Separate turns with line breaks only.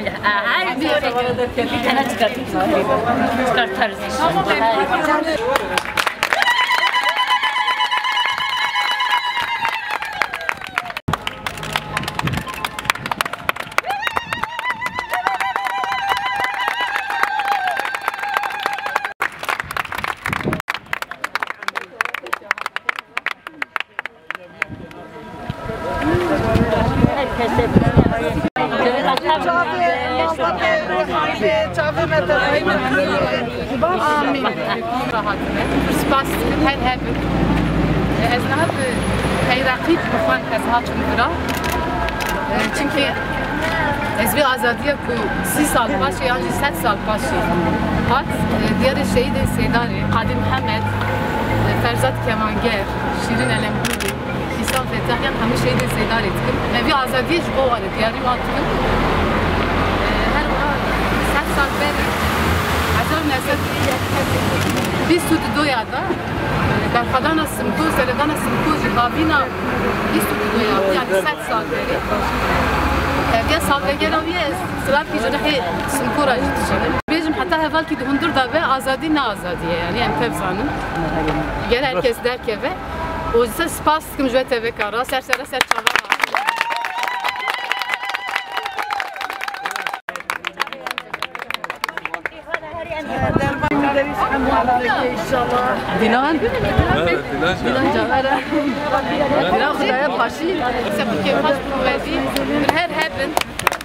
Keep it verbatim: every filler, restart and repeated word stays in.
her bir bir tane çıkartarız inşallah.
آمین. سپاس هر هر از نهاد حیرقی بخوان از ها چندرا çünkü از bir azadiye ku سی سال باشه یا ست سال باشه hat diğer şehit Seydari Kadim Mehmet Ferzat Kemanger Şirin Elemguri İsa Fetahyan hamı şehit Seydari etkim ve bir azadiye bu var diğer bir atım her ست سال beri azam nesel bir süt doyada Berkadana simtu, Seredana simtu, Jibabina bir süt doyada yani ست سال beri ya salvegera viye sıra pijrehi simkura jitişelim. Bizim hatta evvel ki hundur da ve azadi ne azadiye yani hem tevzanın. Gel herkes der ki ve o yüzden spas kımcıve teve kara sersere ser çava. Dilan.
Evet, Dilan.
Dilan Cavara. Dilan Hudaya Paşi. Sepulke Paş Provezi. Her heaven.